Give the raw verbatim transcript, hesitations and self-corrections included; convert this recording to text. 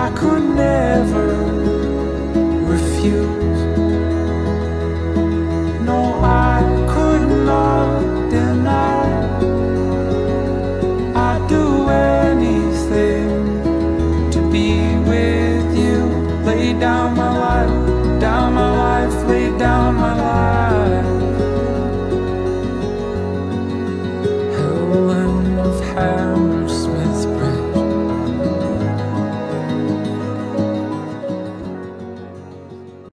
I could never refuse. No, I could not deny. I'd do anything to be with you. Lay down my life, down my life, lay down my life. Helen of Hammersmith